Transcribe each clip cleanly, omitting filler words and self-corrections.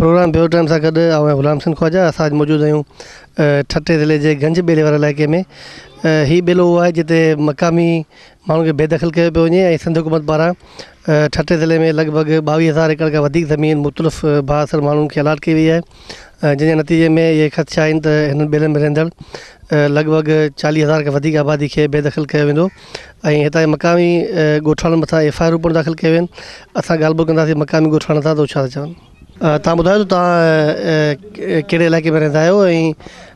Programme ॿियो time सां गॾु ऐं ग़ुलाम सिंह ख्वाजा असां अॼु मौजूदु आहियूं ठटे ज़िले जे गंज ॿेले वारे इलाइक़े में। हीउ ॿेलो उहो आहे जिते मक़ामी माण्हुनि खे बेदख़ल कयो पियो वञे ऐं सिंध हुकूमत पारां ठटे ज़िले में लॻभॻि 22,000 एकड़ खां वधीक ज़मीन मुख़्तलिफ़ बाअसर माण्हुनि खे अलाट कई वई आहे, जंहिंजे नतीजे में इहे ख़दशा आहिनि त हिननि ॿेलनि में रहंदड़ लॻभॻि 40,000 खां वधीक आबादी खे बेदख़ल कयो वेंदो ऐं हितां जे मक़ामी ॻोठाणनि मथां FIR पिणु दाख़िल कयो आहिनि। असां ॻाल्हि ॿोल कंदासीं मक़ामी ॻोठाणनि सां त उहो छा था चवनि। तव्हां ॿुधायो त तव्हां कहिड़े इलाइक़े में रहंदा आहियो ऐं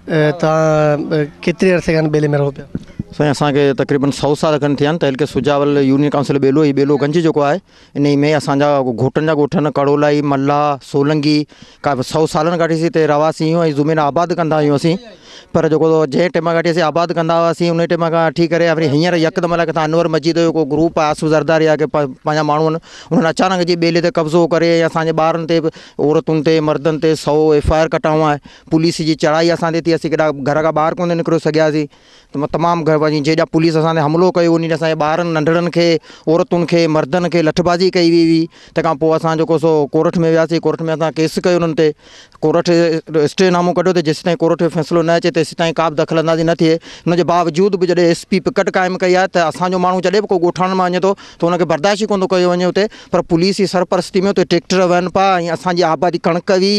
तव्हां केतिरे अरसे खां ॿेले में रहो पिया। साईं असांखे तक़रीबन 100 साल खनि थिया आहिनि। तहलके सुजावल यूनियन काउंसिल ॿेलो ही ॿेलो गंज जेको आहे इन में असांजा घोटनि जा ॻोठनि कड़ोलाई मल्ला सोलंगी का 100 सालनि खां वठी हिते रवासी आहियूं ऐं ज़मीन आबाद कंदा आहियूं असीं। पर जेको जंहिं टाइम खां वठी असीं आबाद कंदा हुआसीं उन टाइम खां वठी करे वरी हींअर यकदम लाइ किथां अनवर मस्जिद जो को ग्रुप आहे आसू ज़रदारी आहे की पंहिंजा माण्हू आहिनि उन्हनि अचानक जी ॿेले ते कब्ज़ो करे असांजे ॿारनि ते औरतुनि ते मर्दनि ते 100 FIR कटाऊं आहे। पुलिस जी चढ़ाई असां ते थी, असीं केॾा घर खां ॿाहिरि कोन निकिरी सघियासीं। त तमामु घर वञी जेॾा पुलिस असां ते हमिलो कयो उन असांजे ॿारनि नंढड़नि खे औरतुनि खे मर्दनि खे लठबाज़ी कई वई हुई। तंहिंखां पोइ असां जेको सो कोर्ट में वियासीं, कोर्ट में असां केस कयो उन्हनि ते, कोर्ट स्टेनामो कढियो त जेसि ताईं कोर्ट जो फ़ैसिलो न अचे तेसि ताईं का बि दख़ल अंदाज़ी न थिए। हुनजे बावजूदि बि जॾहिं SP पिकट क़ाइमु कई आहे त असांजो माण्हू जॾहिं बि को ॻोठाणनि मां वञे थो त हुनखे बर्दाश्त ई कोन थो कयो वञे हुते। पर पुलिस जी सरपरस्ती में हुते ट्रैक्टर वहनि पिया ऐं असांजी आबादी कणिक हुई,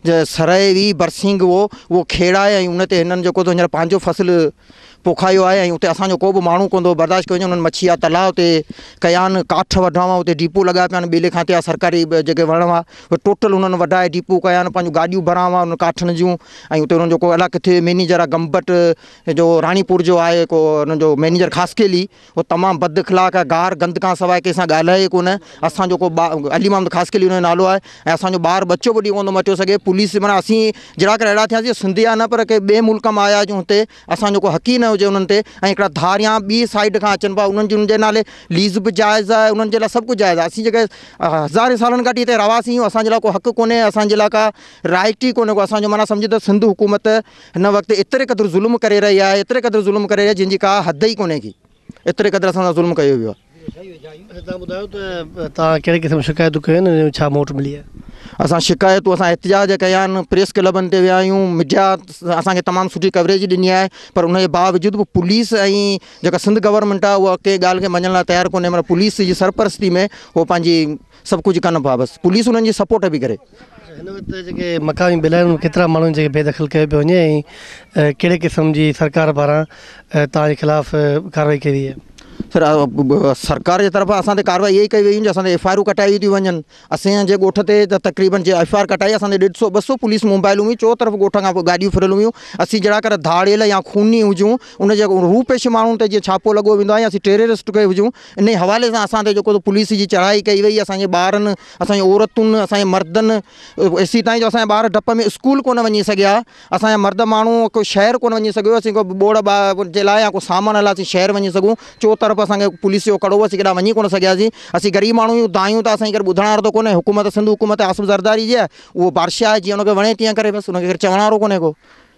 सरय हुई, बरसिंग उहो खेड़ाए ऐं उन ते हिननि जेको हींअर पंहिंजो फ़सुलु पोखायो आहे ऐं उते असांजो को बि माण्हू कोन थो बर्दाश्त कयो वञे। उन्हनि मच्छिया तलाउ ते कया आहिनि, काठ वढा हुआ, उते डीपो लॻाया पिया आहिनि ॿेले खां ते सरकारी जेके वण हुआ उहे टोटल उन्हनि वढाए डीपो कया आहिनि, पंहिंजूं गाॾियूं भरिया हुआ उन काठनि जूं। ऐं उते उन्हनि जो को अलाए किथे मैनेजर आहे गंबट जो राणीपुर जो आहे को उन्हनि जो मैनेजर ख़ासकेली, उहो तमामु बद इख़लाक़ आहे, गार गंद खां सवाइ कंहिंसां ॻाल्हाए कोन। असांजो को अली मोहम्मद ख़ासकेली उनजो नालो आहे ऐं असांजो ॿार बचो बि कोन थो मटियो सघे। पुलिस माना असीं जहिड़ा करे अहिड़ा थियासीं सिंधी आहे न पर के ॿिए मुल्क मां आया आहियूं हुते असांजो को हक़ ई न हुजे उन्हनि ते। ऐं हिकिड़ा धारियां ॿी साइड खां अचनि पिया, उन्हनि जी उन्हनि जे नाले लीज़ बि जाइज़ आहे, उन्हनि जे लाइ सभु कुझु जाइज़ आहे। असीं जेके हज़ारे सालनि खां हिते रवासी आहियूं असांजे लाइ को हक़ कोन्हे, असांजे लाइ का राइट ई कोन्हे को। असांजो माना सम्झि त सिंध हुकूमत हिन वक़्तु एतिरे क़दुरु ज़ुल्म करे रही आहे, एतिरे क़दुरु ज़ुल्म करे रही आहे जंहिंजी का हद ई कोन्हे की एतिरे क़दुरु असां सां ज़ुल्म कयो वियो आहे। तव्हां ॿुधायो त तव्हां कहिड़े क़िस्म शिकायतूं कयूं आहिनि, छा मोट मिली आहे। असां शिकायतूं असां एहतिजाज कया आहिनि, प्रेस क्लबनि ते विया आहियूं, मीडिया असांखे तमामु सुठी कवरेज ॾिनी आहे। पर उनजे बावजूदि बि पुलिस ऐं जेका सिंध गवर्नमेंट आहे उहा कंहिं ॻाल्हि खे मञण लाइ तयारु कोन्हे। मतलब पुलिस जी सरपरस्ती में उहो पंहिंजी सभु कुझु कनि पिया, बसि पुलिस उन्हनि जी सपोर्ट बि करे। हिन वक़्तु जेके मक़ामी ॿेला आहिनि केतिरा माण्हुनि जेके बेदख़ल कयो पियो वञे ऐं कहिड़े क़िस्म जी सरकार पारां तव्हांजे ख़िलाफ़ु कार्रवाई कई वई आहे। सर सरकार जे तरफ़ां असां ते कार्रवाई इहा ई कई वई जो असांजे FIR कटाई थियूं वञनि। असांजे ॻोठ ते त तक़रीबन जे FIR कटाई असांजे 150-200 पुलिस मोबाइलूं हुई, चो तरफ़ ॻोठ खां पोइ गाॾियूं फिरियल हुयूं। असीं जहिड़ा कर धाड़ियल या खूनी हुजूं उन जे रूपेश माण्हुनि ते जीअं छापो लॻो वेंदो आहे या असीं टेररिस्ट के हुजूं, इन हवाले सां असां ते जेको पुलिस जी चढ़ाई कई वई, असांजे ॿारनि असांजी औरतुनि असांजे मर्दनि एसी ताईं जो असांजा ॿार डप में स्कूल कोन वञी सघिया, असांजा मर्द माण्हू को शहर कोन वञी सघियो, असीं को बोड़ जे लाइ या को सामान लाइ असीं शहर वञी सघूं, चो तरफ़ असांखे पुलिस जो कड़ो असीं केॾा वञी कोन सघियासीं। असीं ग़रीब माण्हू आहियूं, दायूं त असांखे करे ॿुधण वारो त कोन्हे। हुकूमत सिंध हुकूमत आसिफ़ ज़रदारी जी आहे, उहो बादशाह आहे, जीअं हुनखे वणे तीअं करे, बसि हुनखे चवण वारो कोन्हे को।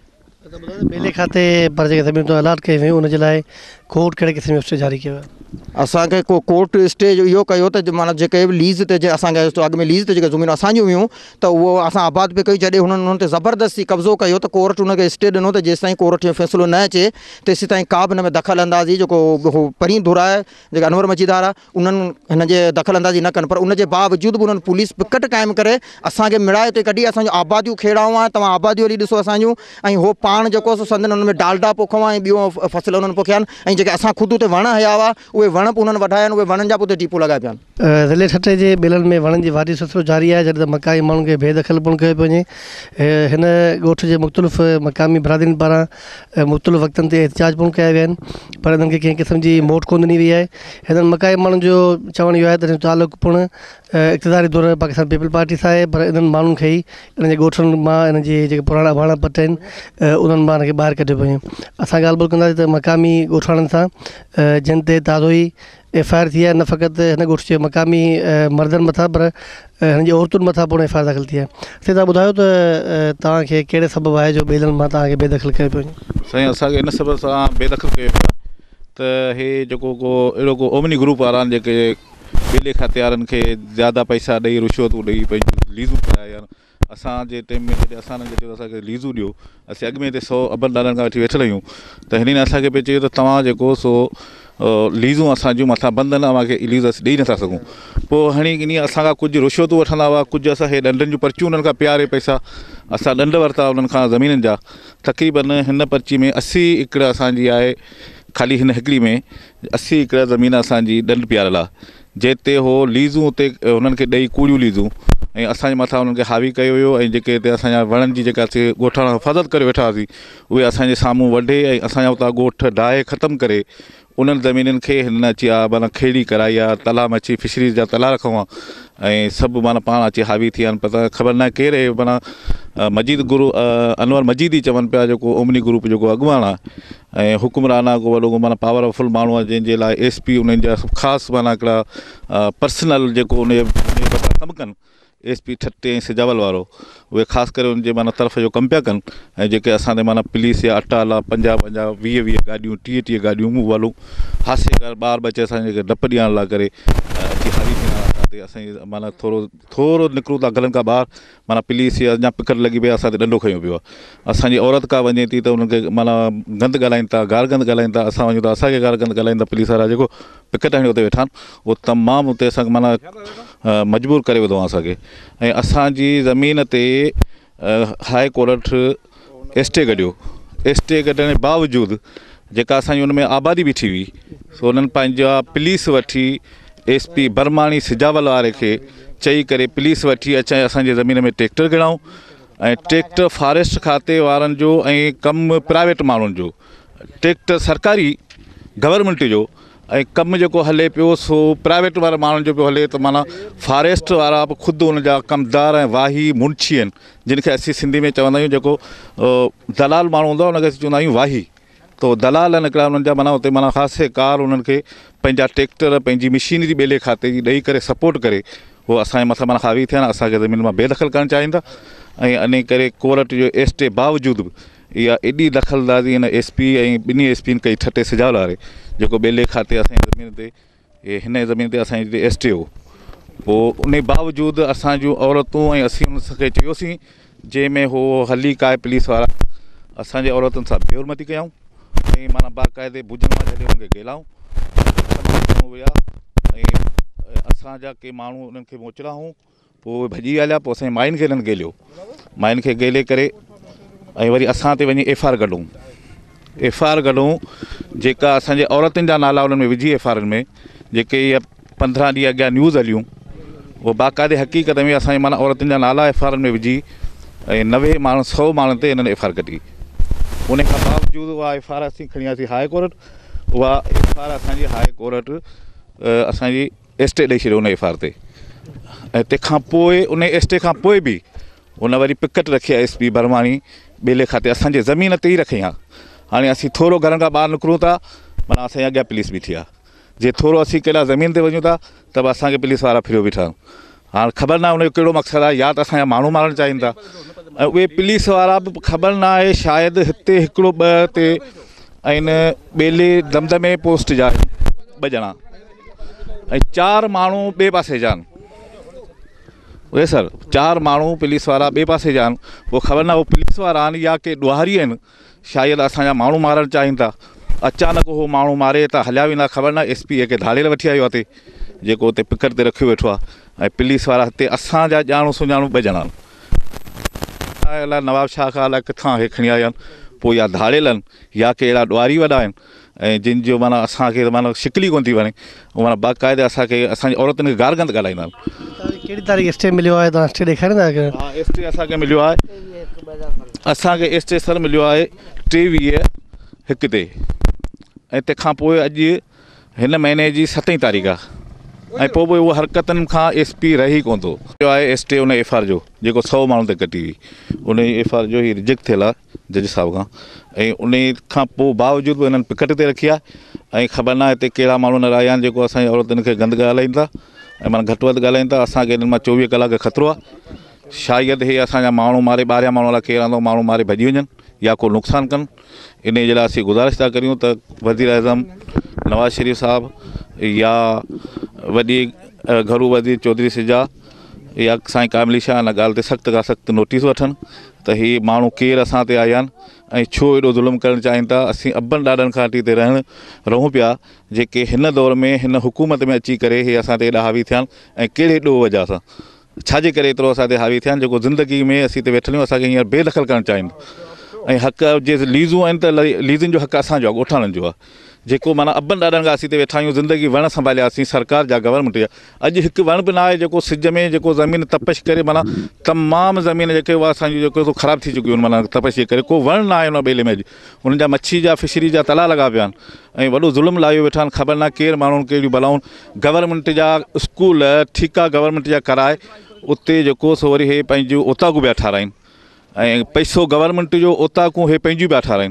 ॿेले खाते पर जेके ज़मीनूं अलाट कयूं हुयूं उनजे लाइ कोर्ट कहिड़े क़िस्म जो स्टे जारी कयो आहे। असांखे को कोर्ट स्टे इहो कयो त माना जेके बि लीज़ ते असांखे अॻु में लीज़ ते जेके ज़मीनूं असांजियूं हुयूं त उहो असां आबाद पे कई, जॾहिं हुननि ते ज़बरदस्ती कब्ज़ो कयो त कोर्ट हुनखे स्टे ॾिनो त जेसि ताईं कोर्ट जो फ़ैसिलो न अचे तेसि ताईं का बि हिन में दख़ल अंदाज़ी जेको उहो परी धुर आहे जेका अनवर मस्जिदार आहे उन्हनि हिन जे दख़ल अंदाज़ी न कनि। पर उनजे बावजूदि बि उन्हनि पुलिस पिकट क़ाइमु करे असांखे मिड़ाए ते कढी, असांजूं आबादियूं खेड़ाऊं आहे, तव्हां आबादियूं वरी ॾिसो असांजूं, ऐं उहो पाण जेको संदन हुन में डालडा पोखियो आहे ऐं ॿियो फ़सुल उन्हनि पोखिया आहिनि, ऐं जेके असां ख़ुदि उते वण हया हुआ उहे वण बि उन्हनि वढाया आहिनि, उहे वणनि जा बि उते डीपो लॻाए पिया आहिनि। ज़िले ठटे जे ॿेलनि में वणनि जी वाढी सिलसिलो जारी आहे, जॾहिं त मक़ामी माण्हुनि खे बेदख़ल पिणु कयो पियो वञे। हिन ॻोठ जे मुख़्तलिफ़ मक़ामी बिरादरीनि पारां मुख़्तलिफ़ वक़्तनि ते एहतिजाज पिणु कया विया आहिनि, पर हिननि खे कंहिं क़िस्म जी मोट कोन ॾिनी वई आहे। हिननि मक़ामी माण्हुनि जो चवणु इहो आहे त हिन जो तालुक़ु पिणु इक़्तिदारी दौर पाकिस्तान पीपल पार्टी सां आहे, पर इन्हनि माण्हुनि खे ई हिन जे ॻोठनि मां हिन जे जेके पुराणा भाणा पट आहिनि उन्हनि मां हिनखे ॿाहिरि कढियो पियो वञे। असां ॻाल्हि ॿोल कंदासीं त मक़ामी ॻोठाणनि सां जिन ते ताज़ो ई FIR थी आहे, न फ़क़ति हिन ॻोठ जे मक़ामी मर्दनि मथां पर हिन जी औरतुनि मथां पिणु FIR दाख़िल थी आहे। तव्हां ॿुधायो त तव्हांखे कहिड़े सबबु आहे जो ॿेलनि मां तव्हांखे बेदख़ल कयो पियो वञे। साईं असांखे इन सबब सां बेदख़ल कयो पियो आहे त हे जेको को अहिड़ो को ओमनी ग्रुप वारा आहिनि जेके ॿेले खाते वारनि खे ज़्यादा पैसा ॾेई रिश्वतूं ॾेई पंहिंजूं लीज़ूं कराया असांजे टाइम में जॾहिं असांखे चयो असांखे लीज़ू ॾियो, असीं अॻु में हिते 100 अबनि ॾाॾनि खां वठी वेठल आहियूं, त हिननि असांखे पे चयो त तव्हां जेको सो लीज़ूं असांजूं मथां बंदि आहिनि, तव्हांखे लीज़ असीं ॾेई नथा सघूं। पोइ हाणे इन असांखां कुझु रिश्वतूं वठंदा हुआ, कुझु असांखे ॾंडनि जूं पर्चियूं उन्हनि खां प्यारे पैसा असां ॾंड वरिता उन्हनि खां ज़मीननि जा। तक़रीबन हिन पर्ची में 80 एकड़ असांजी आहे, ख़ाली हिन हिकिड़ी में 80 एकड़ ज़मीन असांजी ॾंड पियारल आहे, जिते हो लीज़ूं उते हुननि खे ॾेई कूड़ियूं लीज़ूं ऐं असांजे मथां उन्हनि खे हावी कयो वियो। ऐं जेके हिते असांजा वणनि जी जेका ॻोठाणा हिफ़ाज़त करे वेठा हुआसीं, उहे असांजे साम्हूं वढे ऐं असांजा उतां ॻोठ ढाहे ख़तमु करे उन्हनि ज़मीननि खे हिननि अची आहे माना खेड़ी कराई आहे, तला मच्छी फिशरीज़ जा तला रखूं आहे ऐं सभु माना पाण अची हावी थी विया आहिनि। पता ख़बर न आहे केरु आहे, माना मजीद गुरु अनवर मजीद ई चवनि पिया, जेको ओमनी ग्रुप जेको अॻुवान आहे ऐं हुकुमरान आहे, को वॾो माना पावरफुल माण्हू आहे, जंहिंजे लाइ SP उन्हनि जा ख़ासि माना हिकिड़ा पर्सनल जेको उन कमु कनि, SP ठटे ऐं सिजावल वारो, उहे ख़ासि करे उनजे माना तरफ़ जो कमु पिया कनि। ऐं जेके असांजे माना पुलिस या अटाल आहे 50-50 20-20 गाॾियूं 30-30 गाॾियूं मूं वालूं हासे ॿार बचे असांजे डप ॾियण लाइ करे अची हावी थियण ते असांजी माना थोरो निकिरूं था घरनि खां ॿाहिरि, माना पुलिस या अञा पिकर लॻी पई आहे, असां ते ॾंडो खयूं पियो आहे। असांजी औरत का वञे थी त उनखे माना गंद ॻाल्हाइनि था, गार गंद ॻाल्हाइनि था, असां वञूं था असांखे गार गंद ॻाल्हाइनि था। पुलिस वारा जेको पिकट हणी हुते वेठा आहिनि, उहो तमामु हुते असांखे माना मजबूर करे विधो आहे असांखे। ऐं असांजी ज़मीन ते हाई कोर्ट स्टे कढियो, स्टे कढण जे बावजूदि जेका असांजी हुन में आबादी बीठी हुई, सो हुननि पंहिंजा पुलिस वठी SP बरमाणी सिजावल वारे खे चई करे पुलिस वठी अचां असांजे ज़मीन में ट्रैक्टर गिराऊं ऐं ट्रैक्टर फॉरेस्ट खाते वारनि जो ऐं कमु प्राइवेट माण्हुनि जो, ट्रैक्टर सरकारी गवर्नमेंट जो ऐं कमु जेको हले पियो सो प्राइवेट वारे माण्हुनि जो पियो हले। त माना फॉरेस्ट वारा बि ख़ुदि हुनजा कमदार ऐं वाही मुंशी आहिनि, जिन खे असीं सिंधी में चवंदा आहियूं, जेको दलाल माण्हू हूंदो आहे उनखे असीं चवंदा आहियूं वाही। तो दलाल आहिनि हिकिड़ा उन्हनि जा माना हुते माना ख़ासि कार उन्हनि खे पंहिंजा ट्रैक्टर पंहिंजी मशीनरी ॿेले खाते जी ॾेई करे सपोर्ट करे उहो असांजे मथां माना हावी थिया आहिनि, असांखे ज़मीन मां बेदख़ल करणु चाहींदा। ऐं इन करे कोर्ट जो स्टे बावजूदि बि इहा एॾी दख़लंदाज़ी हिन SP ऐं ॿिन्ही SPनि कई, ठटे सिजावल वारे, जेको ॿेले खाते असांजी ज़मीन ते हिन ज़मीन ते असांजी स्टे हो। पोइ उन बावजूदि असांजूं औरतूं ऐं असीं उनखे चयोसीं, जंहिंमें हो हली काए पुलिस वारा असांजे औरतुनि सां बेहुरमती कयऊं ऐं माना बाक़ाइदे भुजनि मां जॾहिं हुनखे गेलाऊं विया ऐं असांजा के माण्हू उन्हनि खे मोचड़ा हुयूं, पोइ भॼी हलिया। पोइ असांजी माइनि खे हिननि गेलियो, माइनि खे गेले करे ऐं वरी असां ते वञी FIR कढूं, जेका असांजे औरतुनि जा नाला उन्हनि में विझी FIR में, जेके इहा 15 ॾींहं अॻियां न्यूज़ हलियूं, उहो बाक़ाइदे हक़ीक़त में असांजे माना औरतुनि जा नाला FIR में विझी ऐं 90 माण्हू 100 माण्हुनि ते हिननि FIR कढी। उन खां बावजूदि उहा FIR असीं खणी वियासीं हाई कोर्ट, उहा FIR असांजी हाई कोर्ट असांजी स्टे ॾेई छॾियो उन FIR ते। ऐं तंहिंखां पोइ उन स्टे खां पोइ बि उन वरी पिकट रखी आहे SP बरमाणी ॿेले खाते असांजे ज़मीन ते ई रखी आहे। हाणे असीं थोरो घरनि खां ॿाहिरि निकिरूं था, माना असांजे अॻियां पुलिस बीठी आहे, जे थोरो असीं कहिड़ा ज़मीन ते वञूं था त बि असांखे पुलिस वारा फिरियो बीठा आहिनि। हाणे ख़बर न आहे उनजो कहिड़ो मक़सदु आहे, या त असांजा माण्हू मारणु चाहिनि था ऐं उहे पुलिस वारा बि ख़बर न आहे, शायदि हिते हिकिड़ो 2 ते ऐं इन ॿेले दमदमे पोस्ट जा 2 ॼणा ऐं 4 माण्हू ॿिए पासे जा आहिनि। उहे सर 4 माण्हू पुलिस वारा ॿिए पासे जा आहिनि। पोइ ख़बर न उहो पुलिस वारा आहिनि या के ॾुहारी आहिनि, शायदि असांजा माण्हू मारणु चाहिनि था। अचानक उहो माण्हू मारे त हलिया वेंदा, ख़बर न SP खे धाड़ेल वठी आयो आहे हिते, जेको हुते पिकट ते रखियो वेठो आहे। ऐं पुलिस वारा हिते असांजा ॼाणू सुञाणू 2 ॼणा आहिनि, अलाए नवाब शाह खां अलाए किथां हे खणी आया आहिनि। पोइ या धाड़ेल आहिनि या के अहिड़ा ॾुहारी वॾा आहिनि ऐं जिन जो माना असांखे माना शिकली कोन थी वञे, माना बाक़ाइदे असांखे असांजी औरतुनि खे गार गंद ॻाल्हाईंदा आहिनि। कहिड़ी तारीख़ स्टे मिलियो आहे, तव्हां स्टे ॾेखारींदा? हा, स्टे असांखे मिलियो आहे, असांखे स्टे सर मिलियो आहे 23/1 ते ऐं तंहिंखां पोइ अॼु हिन महीने जी 7 तारीख़ आहे ऐं पोइ बि उहा हरकतुनि खां SP रही कोन थो आहे। स्टे उन FIR जो जेको 100 माण्हुनि ते कटी हुई, उन FIR जो ई रिजेक्ट थियल आहे जज साहिब खां ऐं उन खां पोइ बावजूदि बि हिननि पिकट ते रखी आहे। ऐं ख़बर न आहे हिते कहिड़ा माण्हू न रहिया आहिनि जेको असांजी औरतुनि खे गंद ॻाल्हाइनि था ऐं माना घटि वधि ॻाल्हाइनि था। असांखे हिननि मां 24 कलाक ख़तरो आहे, शायदि हे असांजा माण्हू मारे 12 माण्हू वारा केरु आंदो माण्हू मारे भॼी वञनि या को नुक़सानु कनि। इन जे लाइ असीं गुज़ारिश था करियूं त वज़ीर आज़म नवाज़ शरीफ़ साहिबु या वॾी घरू वज़ीर चौधरी सिजा या साईं कामिली शाह हिन ॻाल्हि ते सख़्तु खां सख़्तु नोटिस वठनि त हीअ माण्हू केरु असां ते आया आहिनि ऐं छो एॾो ज़ुल्म करणु चाहिनि था। असीं अॿनि ॾाॾनि खां वठी हिते रहूं पिया, जेके हिन दौर में हिन हुकूमत में अची करे इहे असां ते एॾा हावी थिया आहिनि ऐं कहिड़े ॾोह वजह सां, छाजे करे एतिरो असां ते हावी थिया आहिनि, जेको ज़िंदगी में असीं हिते वेठल आहियूं असांखे हींअर बेदख़ल करणु चाहिनि। ऐं हक़ जे लीज़ूं आहिनि त लीज़ुनि जो हक़ असांजो आहे, ॻोठाणनि जो आहे, जेको माना अॿनि ॾाॾनि खां असीं हिते वेठा आहियूं, ज़िंदगी वण संभालियासीं सरकार जा गवर्नमेंट जा। अॼु हिकु वण बि न आहे जेको सिज में जेको ज़मीन तपश करे, माना तमामु ज़मीन जेके उहा असांजी जेको ख़राबु थी चुकियूं आहिनि, माना तपश जे करे को वण न आहे उन ॿेले में। अॼु उन्हनि जा मच्छी जा फिशरी जा तला लॻा पिया आहिनि ऐं वॾो ज़ुल्म लाहियो वेठा आहिनि। ख़बर न केरु माण्हुनि कहिड़ियूं बलाऊं गवर्नमेंट जा स्कूल ठीका गवर्नमेंट जा कराए उते जेको सो वरी इहे पंहिंजूं ओताकूं पिया ठाराइनि ऐं पैसो गवर्नमेंट जो ओताकूं इहे पंहिंजूं पिया ठाराइनि।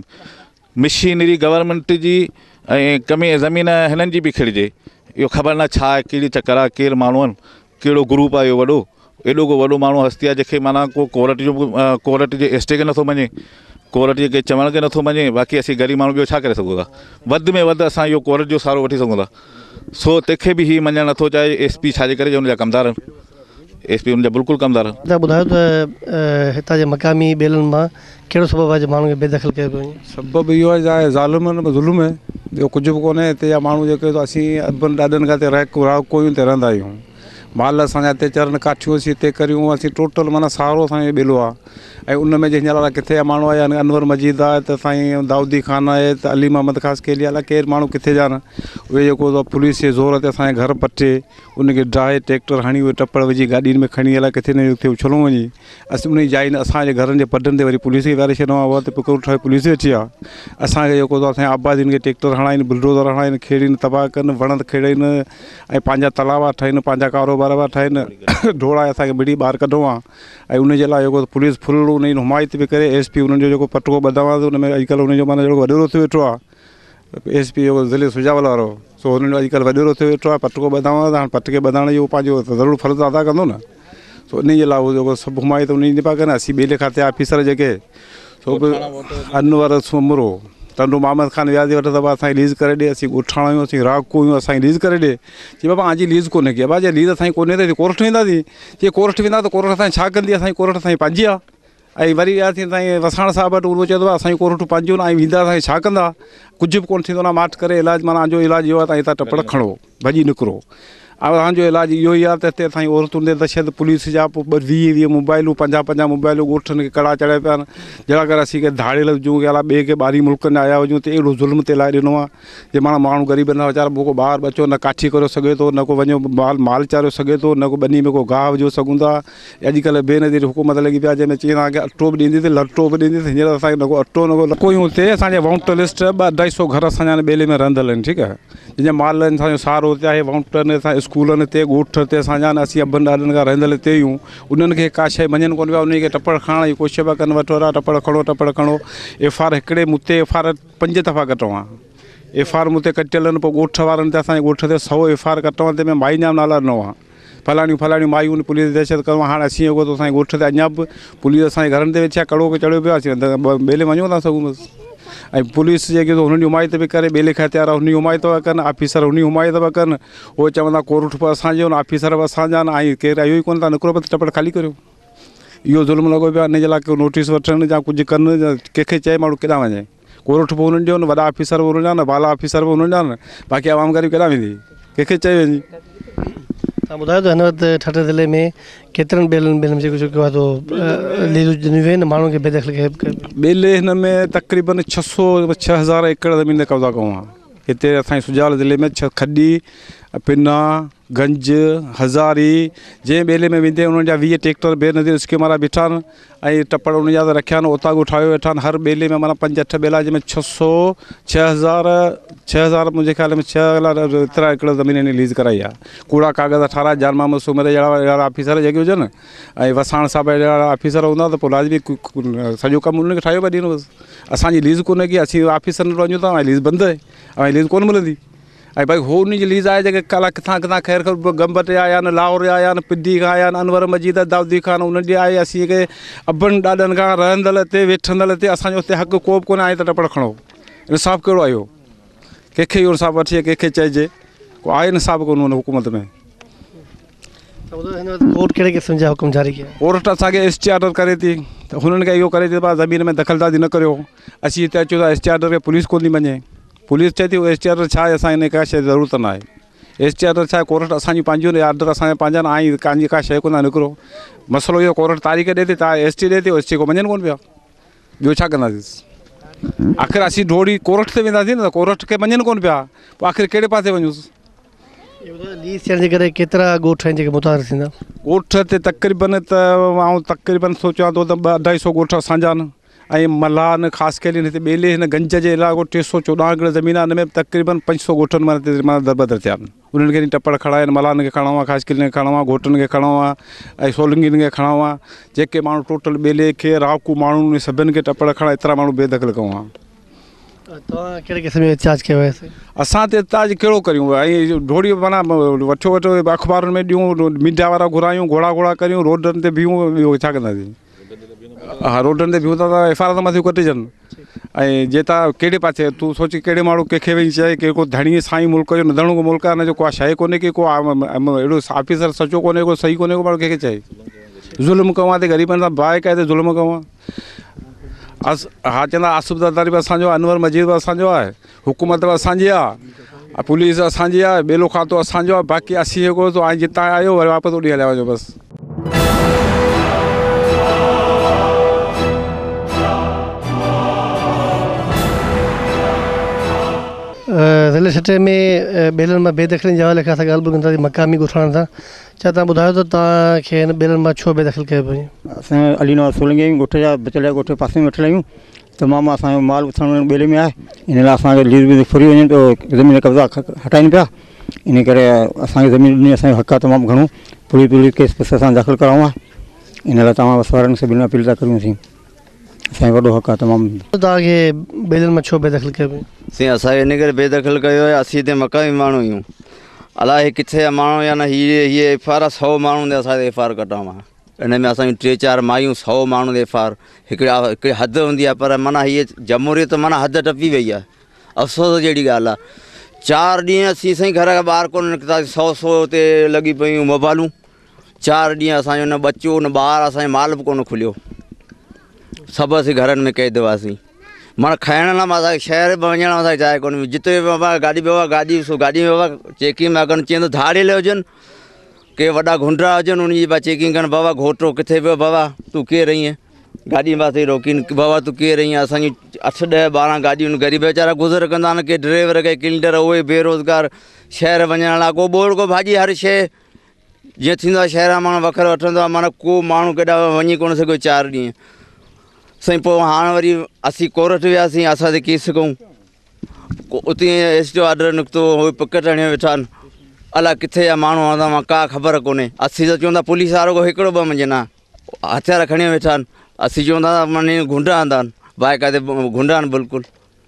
मशीनरी गवर्नमेंट जी ऐं कमी ज़मीन हिननि जी बि खिड़िजे, इहो ख़बर न छा आहे, कहिड़ी चकर आहे, केरु माण्हू आहिनि, कहिड़ो ग्रुप आहे इहो वॾो, एॾो को वॾो माण्हू हस्ती आहे जंहिंखे माना को कोर्ट जे स्टे खे नथो मञे, कोर्ट जे के चवण खे नथो मञे। बाक़ी असीं ग़रीब माण्हू ॿियो छा करे सघूं था, वधि में वधि असां इहो कोर्ट जो सहारो वठी सघूं था। सो तंहिंखे बि हीअ मञणु नथो चाहे SP छाजे करे, जो हुनजा कमदार आहिनि, SP हुनजा बिल्कुलु कमदार आहिनि। तव्हां ॿुधायो त हितां जे मक़ामी ॿेलनि मां कहिड़ो सबबु आहे जो माण्हुनि खे बेदख़ल कयो पियो वञे? सबबु इहो आहे छा ज़ालिमनि ज़ुल्म आहे, ॿियो कुझु बि कोन्हे। हिते जा माण्हू जेके असीं अॿनि ॾाॾनि खां हिते रहाको हिते रहंदा आहियूं, माल असांजा हिते चरनि काठियूं असीं हिते करियूं, असीं टोटल माना सहारो असांजो ॿेलो आहे। ऐं उन में हींअर अलाए किथे जा माण्हू आया आहिनि, अनवर मजीद आहे त साईं दाऊदी खान आहे त अली मोहम्मद ख़ासि केली अलाए केरु माण्हू किथे जा न, उहे जेको पुलिस जे ज़ोर ते असांजे घर पटे उनखे ड्राए ट्रैक्टर हणी उहे टपड़ विझी गाॾियुनि में खणी अलाए किथे न किथे उछलो वञी। असीं उन जाइ न असांजे घरनि जे पटनि ते वरी पुलिस खे विहारे छॾियो आहे, उहा त पिकूर ठाहे पुलिस वेठी आहे। असांखे जेको असांजे आबादियुनि खे ट्रैक्टर हणाइनि, बुलडोज़र हणाइनि, खेड़ीनि तबाह कनि, वण खेड़नि ऐं पंहिंजा तलाव ठाहिनि, पंहिंजा कारोबार वारा ठाहिनि, ढोड़ा असांखे मिड़ी ॿाहिरि कढो आहे। ऐं उनजे लाइ जेको पुलिस फुल उन जी हुमायत बि करे, SP उन्हनि जो जेको पटको ॿधायो आहे उन में अॼुकल्ह उनजो माना जेको वॾेरो थियो वेठो आहे, SP जेको ज़िले सुजावल वारो, सो हुननि जो अॼुकल्ह वॾेरो थियो वेठो आहे, पटको ॿधायो आहे, हाणे पटके ॿधाइण जो पंहिंजो ज़रूरु फ़र्ज़ु अदा कंदो न। सो इन जे लाइ उहो जेको सभु हुमायत उन जी पिया कनि। असीं ॿेले खाते ऑफिसर जेके सो बि अनवर सुमरो टंडू मोहम्मद खान वियासीं वटि दफ़ा असांजी लीज़ करे ॾे, असीं ॻोठाणा आहियूं, असीं राको आहियूं, असांजी लीज़ करे ॾे। चई बाबा आजी लीज़ कोन्हे की, बाबा जे लीज़ असांजी कोन्हे त कोर्ट वेंदासीं। चई कोर्ट वेंदा त कोर्ट असांजी छा कंदी, असांजी कोर्ट असांजी पंहिंजी आहे। ऐं वरी वियासीं साईं वसाण साहिब वटि, उहो चए थो असांजी कोर्ट पंहिंजियूं न, ऐं वेंदा असांखे छा कंदा, कुझु बि कोन्ह थींदो न, माठ करे इलाजु माना जो इलाजु इहो आहे, तव्हां हितां टपड़ खणो भॼी निकिरो। ऐं तव्हांजो इलाजु इहो ई आहे त हिते असांजी औरतुनि ते दहशत, पुलिस जा 20 मोबाइलूं 50 मोबाइलूं ॻोठनि खे कड़ा चढ़िया पिया आहिनि, जहिड़ा करे असीं के धाड़ियल हुजूं की अला ॿिए के ॿाहिरीं मुल्कनि में आया हुजूं, त अहिड़ो ज़ुल्म ते लाइ ॾिनो आहे। जे माना माण्हू ग़रीबनि खां वीचारा को ॿार बचो न काठी करे सघे थो, न को वञो माल चारियो सघे थो, न को ॿनी में को गाह विझो सघूं था। अॼुकल्ह बेनज़ीर हुकूमत लॻी पिया, जंहिंमें चई तव्हांखे अटो बि ॾींदी, लटो बि ॾींदी, हींअर असांखे न को अटो न को कोई हुते असांजे वाउंट लिस्ट 200-250 घर असांजा ॿेले में रहंदल आहिनि, ठीकु आहे। जंहिंजा माल असांजो सहारो हिते आहे, वाउंटनि असां स्कूलनि ते ॻोठ ते असांजा असीं अॿनि ॾाॾनि खां रहंदल हिते आहियूं। उन्हनि खे का शइ मञनि कोन पिया, उन खे टपड़ खणण जी कोशिशि पिया कनि, वठो वारा टपड़ खणो। FR हिकिड़े मूं ते FR 5 दफ़ा कटो आहे। FR मूं ते कटियल आहिनि, पोइ ॻोठ वारनि ते असांजे ॻोठ ते 100 FR कटो आहे, तंहिंमें माई जाम नाला ॾिनो आहे, फलाणियूं मायूं पुलिस दहशत कयो। हाणे असीं जेको असांजे ॻोठ ते अञा बि पुलिस असांजे घरनि ते वेठी आहे, कड़ो के चढ़ियो पियो आहे, असीं ॿेले वञूं था सघूं बसि। ऐं पुलिस जेके हुननि जी हुमायत बि करे, ॿेले खां तयारु हुन जी हुमायत पिया कनि, ऑफिसर हुन जी हुमायत पिया कनि। उहे चवंदा कोर्ट बि असांजो, ऑफिसर बि असांजा, ऐं केरु इहो ई कोन था, निकिरो बसि टपड़ ख़ाली करियो। इहो ज़ुल्म लॻो पियो आहे, इन जे लाइ को नोटिस वठनि या कुझु कनि, कंहिंखे चए माण्हू केॾांहुं वञे। कोर्ट बि हुननि जो न, वॾा ऑफिसर बि हुननि जा न, बाला ऑफिसर बि हुननि जा न, बाक़ी आवाम ग़रीब केॾांहुं वेंदी, कंहिंखे चए वञी। तव्हां ॿुधायो त हिन वक़्तु ठठे ज़िले में केतिरनि ॿेलनि में जेको आहे तो लीज़ूं ॾिनियूं आहिनि, माण्हुनि खे बेदख़ल कयो? ॿेले हिन में तक़रीबन 6,000 एकड़ ज़मीन ते कब्ज़ा कयूं आहे। हिते असांजे सुजाल ज़िले में खॾी, पिना, गंज, हज़ारी, जंहिं ॿेले में वेंदे उन्हनि जा 20 ट्रैक्टर बेनज़ीर स्कीम वारा बीठा आहिनि, ऐं टपड़ उन जा त रखिया आहिनि, ओतागो ठाहियो वेठा आहिनि। हर ॿेले में माना 5-8 ॿेला, जंहिंमें 6,000 मुंहिंजे ख़्याल में 6 एकड़ ज़मीन हिन लीज़ कराई आहे। कूड़ा काग़ज़ ठाराए, जान मोहम्मद सुमर जहिड़ा ऑफिसर जेके हुजनि, ऐं वसाण साहिब जहिड़ा ऑफिसर हूंदा, त पोइ लाज़मी सॼो कमु उन्हनि खे ठाहियो पिया ॾींदो बसि। असांजी लीज़ कोन्हे की असीं ऑफिसर न वञूं था, ऐं लीज़ बंदि आहे, ऐं लीज़ कोन मिलंदी। ऐं भाई हो उन जी लीज़ आहे जेके कला किथां ख़ैर गंब ते आया आहिनि, लाहौर आया आहिनि, पिद्दी खां आया आहिनि, अनवर मजीद दाऊदी खान उन्हनि जी आहे। असीं के अॿनि ॾाॾनि खां रहंदल हिते, वेठंदल हिते, असांजो हिते हक़ु को बि कोन्हे। आहे त टपड़ खणो, इंसाफ़ु कहिड़ो आहे इहो? कंहिंखे इहो इंसाफ़ु वठी कंहिंखे चइजे, को आहे इंसाफ़ु कोन हुन हुकूमत में। कोर्ट कहिड़े क़िस्म जा हुकुम जारी कया? कोर्ट असांखे ST ऑर्डर करे थी त हुननि खे इहो करे थी भाउ ज़मीन में दख़लंदाज़ी न करियो। असीं हिते अचूं था ST ऑर्डर खे पुलिस कोन थी मञे। पुलिस चए थी ST ऑर्डर छा आहे, असां हिन का शइ ज़रूरत न आहे। ST ऑर्डर छा आहे, कोर्ट असांजी पंहिंजूं ऑर्डर असांजा पंहिंजा न आई तव्हांजी का शइ कोन निकिरो। मसइलो इहो कोर्ट तारीख़ ॾिए थी, तव्हां ST ॾिए थी, ST को मञनि कोन पिया। ॿियो छा कंदासीं? आख़िर असीं ढोड़ी कोर्ट ते वेंदासीं न त कोर्ट खे मञनि कोन पिया, पोइ आख़िर कहिड़े पासे वञूंसि? लीज़ थियण जे करे केतिरा ॻोठ आहिनि जेके मुतासिर थींदा? ॻोठ ते तक़रीबन सोचियां थो त 250 ॻोठ असांजा आहिनि ऐं मल्हान ख़ासि करे हिते ॿेले हिन गंज जे इलाइक़ो 314 एकड़ ज़मीन आहे। हिन में तक़रीबन 500 ॻोठनि मां दरबदर थिया आहिनि। उन्हनि खे टपड़ खड़ा आहिनि, मल्हान खे खणो आहे, ख़ासि करे खणो आहे, घोटनि खे खणो आहे ऐं सोलंगियुनि खे खणो आहे। जेके माण्हू टोटल ॿेले खे राकू माण्हुनि सभिनि खे टपड़ खणा, एतिरा माण्हू बेदख़ल कयूं आहे। तव्हां कहिड़े क़िस्म जो एहतिजाज कयो हुयसि? असां त एहतिजाज कहिड़ो करियूं ऐं ढोड़ी माना वठो अख़बारुनि में ॾियूं, मीडिया वारा घुरायूं, घोड़ा करियूं, रोडनि ते बीहूं, ॿियो छा कंदासीं? हाँ, रोडनि ते बीहूं था त FIR त मथे कटिजनि। ऐं जे तव्हां कहिड़े पासे तूं सोची कहिड़े माण्हू कंहिंखे वेही चए की को धणी साईं मुल्क जो नंढिणो को मुल्क आहे, न जो को शइ कोन्हे की को अहिड़ो ऑफिसर सचो कोन्हे, को सही कोन्हे, को माण्हू कंहिंखे चए ज़ुल्म कयूं ते ग़रीबनि सां बाए करे ज़ुल्म कयूं। हा, चवंदा आसिफ़ बि असांजो आहे, अनवर मजीद बि असांजो आहे, हुकूमत बि असांजी आहे, पुलिस असांजी आहे, ॿेलो खातो असांजो आहे। बाक़ी असीं जेको हाणे जितां आयो वरी वापसि उॾी हलिया वञो बसि। ज़िले छटे में ॿेलनि मां बेदख़ली जे हवाले खां असां ॻाल्हि ॿुधनि था मक़ामी ॻोठाणनि था। छा तव्हां ॿुधायो त तव्हांखे हिन ॿेलनि मां छो बेदख़ल कयो पियो? असां अलीनवार सोलंगी ॻोठ जा बचियल ॻोठ पासे में वठियल आहियूं। तमामु असांजो माल उथण ॿेले में आहे, इन लाइ असांखे लीज़ बि फुरी वञे थो, ज़मीन कब्ज़ा हटाइनि पिया। इन करे असांखे ज़मीन ॾिनी, असांजो हक़ आहे तमामु घणो। पुलिस केस असां दाख़िल कराऊं आहे, इन लाइ तव्हां बसि वारनि सभिनी अपील था करियूंसीं। असांजो वॾो हक़ आहे तमामु। तव्हांखे ॿेलनि मां छो बेदख़ल कयो पियो? साईं असांखे इन करे बेदख़ल कयो आहे, असीं हिते मक़ामी माण्हू आहियूं। अलाए किथे आहे माण्हू या न, हीअ FIR 100 माण्हुनि ते असांखे FIR कढाऊं आहे। इन में असांजूं 3-4 मायूं 100 माण्हुनि ते FIR, हिकिड़ी हद हूंदी आहे, पर माना हीअ जमहूरियत माना हद टपी वई आहे। अफ़सोस जहिड़ी ॻाल्हि आहे। 4 ॾींहं असीं साईं घर खां ॿाहिरि कोन निकितासीं, 100 ते लॻी पियूं मोबाइलूं। 4 ॾींहं असांजो न बचो न ॿार, असांजो माल बि कोन खुलियो, सभु असीं घरनि में क़ैद हुआसीं। माना खाइण लाइ मां असांखे शहर में वञण असांखे जाइ कोन्हे। जिते बाबा गाॾी में बाबा चेकिंग में अगरि चवंदो धाड़ियल हुजनि, के वॾा गुंडा हुजनि, उनजी बाबा चेकिंग कनि, बाबा घोटो किथे वियो, बाबा तूं केरु रहीं? गाॾी पासे रोकीनि, बाबा तूं केरु रहीं? असांजी 8-10-12 गाॾियूं, ग़रीब वीचारा गुज़र कंदा आहिनि, के ड्राइवर के क्लीनर, उहे बेरोज़गार शहर वञण लाइ, को बोड़ को भाॼी हर शइ जीअं थींदो आहे शहर माण्हू वखर वठंदो आहे। माना को माण्हू केॾा वञी कोन सघियो 4 ॾींहं साईं। पोइ हाणे वरी असीं कोर्ट वियासीं, असां ते केस कयूं, उते ST ऑर्डर निकितो, उहे पिकट हणी वेठा आहिनि। अलाए किथे जा माण्हू हूंदा, मां का ख़बर कोन्हे। असीं त चवंदा पुलिस वारो को हिकिड़ो ॿ मंझंदि हथियार खणी वेठा आहिनि। असीं चवंदा माने गुंडा हूंदा आहिनि, बाक़ाइदे गुंडा आहिनि बिल्कुलु।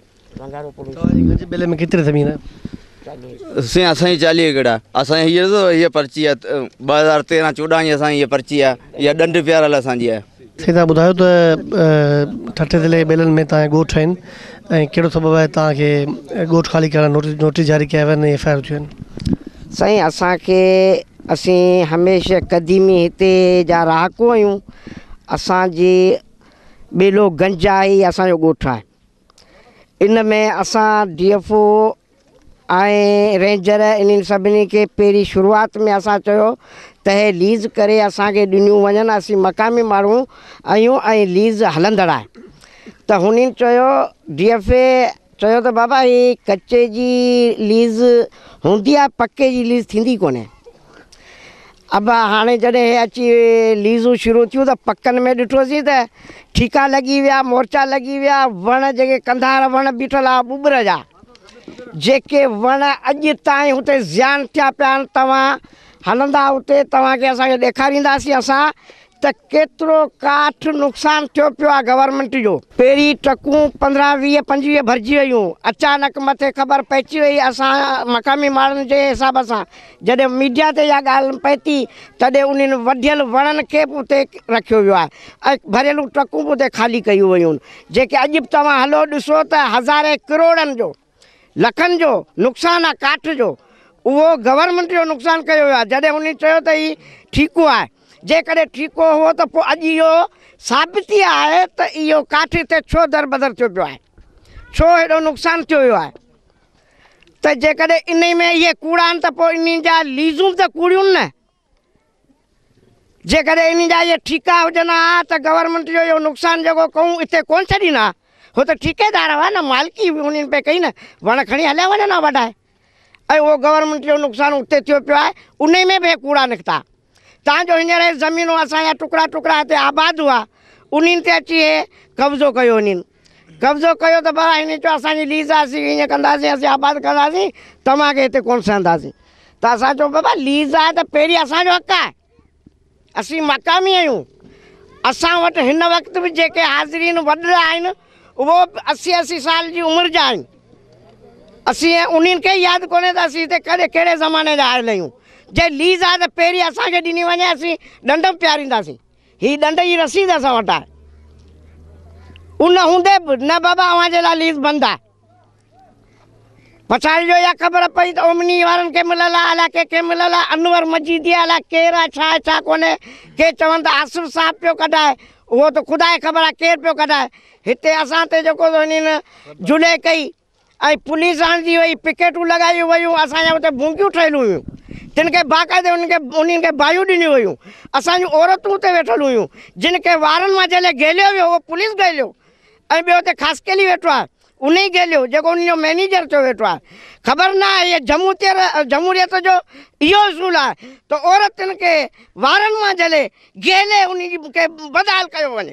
ॿेले में केतिरी ज़मीन आहे? साईं असांजी 40 एकड़ आहे। असांजी हीअ पर्ची आहे 2013-14 जी असांजी हीअ पर्ची आहे, इहा ॾंढ प्यारल असांजी आहे। साईं तव्हां ॿुधायो त ठठे ज़िले ॿेलनि में तव्हांजे ॻोठ आहिनि ऐं कहिड़ो सबबु आहे तव्हांखे ॻोठ ख़ाली करण नोटिस जारी कया विया आहिनि, FIR थियूं आहिनि? साईं असीं हमेशह क़दीमी हिते जा रहाको आहियूं। असांजी ॿेलो गंज आहे, असांजो ॻोठ आहे। इन में असां DFO ऐं रेंजर इन्हनि सभिनी खे पहिरीं शुरूआति में असां चयो त हे लीज़ करे असांखे ॾिनियूं वञनि, असीं मक़ामी माण्हू आहियूं ऐं लीज़ हलंदड़ आहे। त हुननि चयो, DFA चयो त बाबा ही कचे जी लीज़ हूंदी आहे, पके जी लीज़ थींदी कोन्हे। अब हाणे जॾहिं हे अची लीज़ूं शुरू थियूं त पकनि में ॾिठोसीं त ठीका लॻी विया, मोर्चा लॻी विया, वण जेके कंधार वण बीठल आहे ॿुॿर जा, जेके वण अॼु ताईं हुते ज़ियान थिया पिया आहिनि। तव्हां हलंदा हुते तव्हांखे असांखे ॾेखारींदासीं असां त केतिरो काठ नुक़सानु थियो पियो आहे गवर्नमेंट जो। पहिरीं ट्रकूं 15-20-25 भरिजी वियूं, अचानक मथे ख़बर पइजी वई असां मक़ामी माण्हुनि जे हिसाब सां। जॾहिं मीडिया ते इहा ॻाल्हि पए थी तॾहिं उन्हनि वढियल वणनि खे बि उते रखियो वियो आहे ऐं भरियलूं ट्रकूं बि उते ख़ाली कयूं वियूं आहिनि, जेके अॼु बि तव्हां हलो ॾिसो त हज़ारे करोड़नि जो लखनि जो नुक़सानु आहे काठ जो। उहो गवर्नमेंट जो नुक़सानु कयो वियो आहे। जॾहिं उन चयो त ही ठीकु आहे, जेकॾहिं ठीकु हुओ त पोइ अॼु इहो साबिती आहे त इहो काठे ते छो दरबदर थियो पियो आहे, छो हेॾो नुक़सानु थियो वियो आहे। त जेकॾहिं इन में इहे कूड़ा आहिनि त पोइ इन जा लीज़ूं त कूड़ियूं न। जेकॾहिं इन जा इहे ठीका हुजनि हा त गवर्नमेंट जो इहो नुक़सानु जेको कयूं हिते कोन छॾींदा, हो त ठेकेदार हुआ न, मालिकी उन्हनि पे कई न, वण खणी हलिया वञनि हा वढाए, ऐं उहो गवर्नमेंट जो नुक़सानु उते थियो पियो आहे। उन में बि कूड़ा निकिता। तव्हांजो हींअर ज़मीनूं असांजा टुकड़ा टुकड़ा हिते आबाद हुआ, उन्हनि ते अची हे कब्ज़ो कयो। उन्हनि कब्ज़ो कयो त बाबा हिन चयो असांजी लीज़ आहे, असीं हीअं कंदासीं, असीं आबाद कंदासीं, तव्हांखे हिते कोन सहंदासीं। त असां चयो बाबा लीज़ आहे त पहिरीं असांजो हक़ु आहे, असीं मक़ामी आहियूं। असां वटि हिन वक़्तु बि जेके हाज़रीन वॾड़ा आहिनि उहो 80-80 साल जी उमिरि जा आहिनि। असीं उन्हनि खे यादि कोन्हे त असीं हिते कहिड़े ज़माने जा आयल आहियूं। जे लीज़ आहे त पहिरीं असांखे ॾिनी वञे, असीं ॾंड पियारींदासीं। हीअ ॾंड जी रसीद असां वटि आहे। उन हूंदे बि न बाबा अव्हांजे लाइ लीज़ बंदि आहे। पछाड़ी जो इहा ख़बर पई त ओमनी वारनि खे मिलियल आहे, अलाए कंहिंखे मिलियल आहे, अनवर मजीदी आहे, अलाए केरु आहे, छा कोन्हे। के चवनि था आसिफ साहब पियो कढाए, उहो त ख़ुदा खे ख़बर आहे केरु पियो कढाए। हिते असां ते जेको हिननि जुले कई ऐं पुलिस आणंदी वई, पिकेटूं लॻायूं वयूं, असांजे हुते भूंगियूं ठहियलु हुयूं, तिन खे बाक़ाइदे उन्हनि खे बायूं ॾिनियूं हुयूं। असांजूं औरतूं हुते वेठल हुयूं, जिन खे वारनि मां जॾहिं गेलियो वियो उहो पुलिस गेलियो, ऐं ॿियो हुते ख़ासकेली वेठो आहे उन ई गेलियो जेको उन जो मैनेजर थियो वेठो आहे। ख़बर न आहे इहे जमहूरियत जो इहो उसूल आहे त औरतुनि खे वारनि मां जले गेले उन खे बदहाल कयो वञे।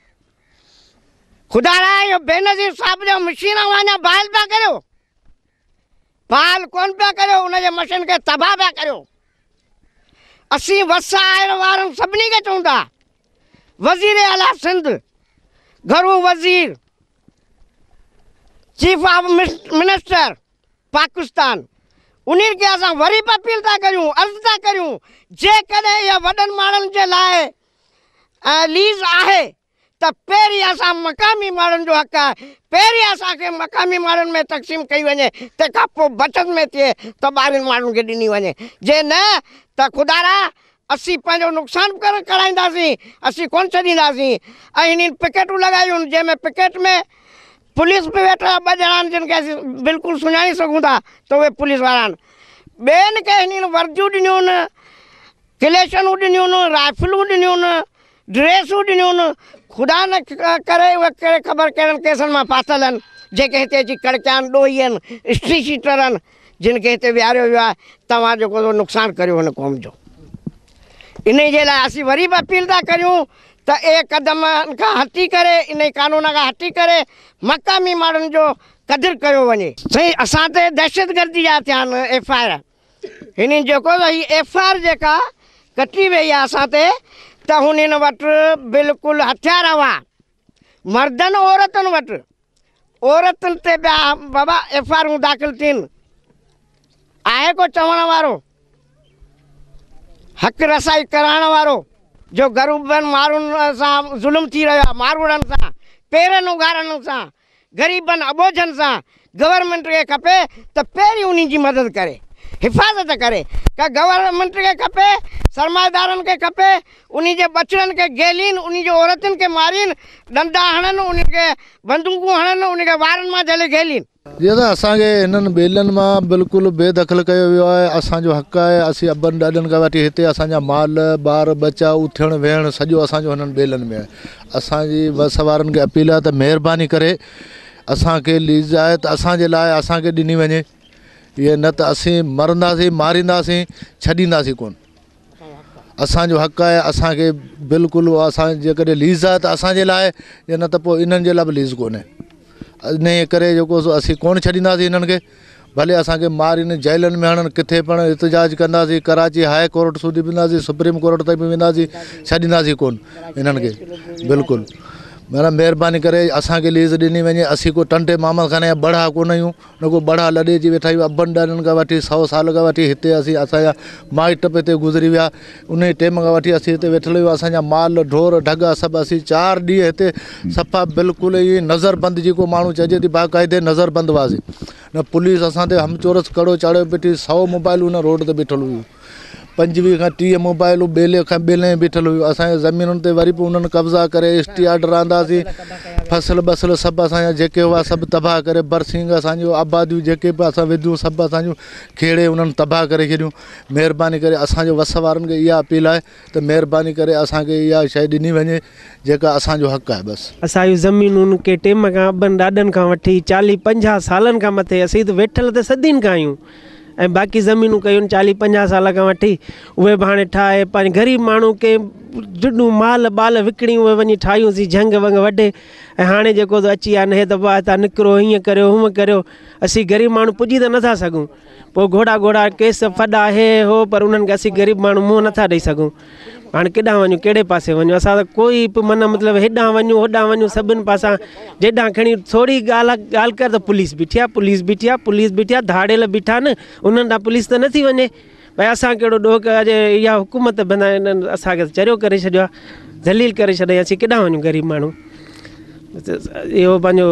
ख़ुदा रहा इहो बेनज़ीर साहिब जो मशीन वञा बहाल पिया करियो, बहाल कोन पिया करियो, उनजे मशीन खे तबाह पिया करियो। असीं वसा आहिण वारनि सभिनी खे चऊं था, वज़ीर आला सिंध, घरू वज़ीर, चीफ ऑफ मिनिस्टर पाकिस्तान, उन्हनि खे असां वरी बि अपील था करियूं, अर्ज़ु था करियूं, जेकॾहिं इहा वॾनि माण्हुनि जे लाइ लीज़ आहे त पहिरीं असां मक़ामी माण्हुनि जो हक़ु आहे, पहिरीं असांखे मक़ामी माण्हुनि में तक़सीम कई वञे, तंहिंखां पोइ बचत में थिए त ॿारनि माण्हुनि खे ॾिनी वञे। जे न त ख़ुदारा असीं पंहिंजो नुक़सानु कराईंदासीं, असीं कोन छॾींदासीं। ऐं हिननि पिकेटूं लॻायूं, जंहिंमें पिकेट में पुलिस बि वेठा 2 ॼणा आहिनि जिन खे असीं बिल्कुलु सुञाणी सघूं था त उहे पुलिस वारा आहिनि। ॿियनि खे हिननि वर्दियूं ॾिनियूं आहिनि, क्लेशनूं ॾिनियूं आहिनि, राइफलूं ॾिनियूं आहिनि, ड्रेसूं ॾिनियूं आहिनि। ख़ुदा न करे उहे कहिड़े ख़बर कहिड़नि केसनि मां फाथल आहिनि, जेके हिते अची कड़किया आहिनि, ॾोही आहिनि, स्ट्रीट शीटर आहिनि, जिन खे हिते विहारियो वियो आहे। तव्हां जेको नुक़सानु करियो हुन क़ौम जो, इन जे लाइ असीं वरी बि अपील था करियूं त ए क़दमनि खां हटी करे, इन कानून खां हटी करे मक़ामी माण्हुनि जो क़दुरु कयो वञे। साईं असां ते दहशतगर्दी जा थिया आहिनि FIR, हिननि जेको हीअ FIR जेका कटी वई आहे असां ते, त हुननि वटि बिल्कुलु हथियार हुआ, मर्दनि औरतुनि वटि, औरतुनि ते ॿिया बाबा FIR दाख़िल थियनि। आहे को चवण वारो, हक़ रसाई कराइण वारो, जो ग़रीबनि माण्हुनि सां ज़ुल्म थी रहियो आहे, मारूड़नि सां, पेरनि उघाड़नि सां, ग़रीबनि अबोझनि सां। गवर्नमेंट खे खपे त पहिरीं उन्हनि जी मदद करे, हिफ़ाज़त करे। का गवर्नमेंट खे खपे, सरमाएदारनि खे खपे, उन जे बचड़नि खे गेलीनि, उन जो औरतुनि खे मारीनि, डंडा हणनि, उन खे बंदूकूं हणनि, उन खे वारनि मां जले गेलीनि। जीअं त असांखे हिननि ॿेलनि मां बिल्कुलु बेदख़ल कयो वियो आहे। असांजो हक़ु आहे, असीं अॿनि ॾाॾनि खां वठी हिते असांजा माल ॿार बचा उथणु वेहणु सॼो असांजो हिननि ॿेलनि में आहे। असांजी बस वारनि खे अपील आहे त महिरबानी करे असांखे लीज़ आहे त असांजे लाइ असांखे ॾिनी वञे, इहे न त असीं मरंदासीं, मारींदासीं, छॾींदासीं कोन। असांजो हक़ु आहे, असांखे बिल्कुलु असां जेकॾहिं लीज़ आहे त असांजे लाइ, या न त पोइ इन्हनि जे लाइ बि लीज़ कोन्हे। इन करे जेको असीं कोन छॾींदासीं हिननि खे, भले असांखे मारीनि, जेलनि में हणनि, किथे पिणु एहतिजाज कंदासीं, कराची हाई कोर्ट सूधी वेंदासीं, सुप्रीम कोर्ट ताईं बि वेंदासीं, छॾींदासीं कोन हिननि खे बिल्कुलु। माना महिरबानी करे असांखे लीज़ ॾिनी वञे। असीं को टंटे मामा खाने जा बड़ा कोन आहियूं, न को बड़ा लॾे अची वेठा आहियूं। अबनि ॾाॾनि खां वठी 100 साल खां वठी हिते असांजा माइट हिते गुज़री विया। उन टाइम खां वठी असीं हिते वेठल आहियूं। असांजा माल ढोर ढगा सभु असीं 4 ॾींहं हिते सफ़ा बिल्कुलु ई नज़रबंदि जेको माण्हू चइजे थी बाक़ाइदे नज़रबंदि हुआसीं। न पुलिस असां ते हमचोरस कड़ो चाढ़ियो बीठी। 100 मोबाइलूं न रोड ते बीठल हुयूं, 25 खां 30 मोबाइलूं ॿेले खां ॿेले बीठल हुयूं। असांजे ज़मीनुनि ते वरी पोइ उन्हनि कब्ज़ा करे स्टे आर्डर आंदासीं। फसल बसल सभु असांजा जेके हुआ सभु तबाह करे, बरसिंग असांजो आबादियूं जेके बि असां विधियूं सभु असांजूं खेड़े उन्हनि तबाह करे छॾियूं। महिरबानी करे असांजो वस वारनि खे इहा अपील आहे त महिरबानी करे असांखे इहा शइ ॾिनी वञे जेका असांजो हक़ आहे। बसि असांजूं ज़मीनुनि के टेम खां अॿनि ॾाॾनि खां वठी 40-50 सालनि खां मथे असीं त वेठल त सदियुनि खां आहियूं। ऐं बाक़ी ज़मीनूं कयूं 40-50 साल खां वठी उहे बि हाणे ठाहे पंहिंजे ग़रीब माण्हू खे जुॾूं माल बाल विकिणी उहे वञी ठाहियूंसीं झंग वंग वॾे। ऐं हाणे जेको अची आहे न हे त तव्हां निकिरो हीअं करियो हूअं करियो। असीं ग़रीब माण्हू पुॼी त नथा सघूं, पोइ घोड़ा केस फॾा हे हो, पर उन्हनि खे असीं ग़रीब माण्हू मुंहुं नथा ॾेई सघूं। हाणे केॾांहुं वञूं, कहिड़े पासे वञूं? असां त कोई बि मन मतिलबु हेॾांहुं वञूं होॾांहुं वञूं, सभिनि पासां जेॾांहुं खणी थोरी ॻाल्हि कर त पुलिस बीठी आहे, पुलिस बीठी आहे, पुलिस बीठी आहे, धाड़ियल बीठा आहिनि। उन्हनि ॾांहुं पुलिस त नथी वञे। भई असां कहिड़ो ॾोह कजे, इहा हुकूमत बंदा इन्हनि असांखे चरियो करे छॾियो आहे, ज़लील करे छॾियो। असीं केॾांहुं वञूं ग़रीब माण्हू? इहो पंहिंजो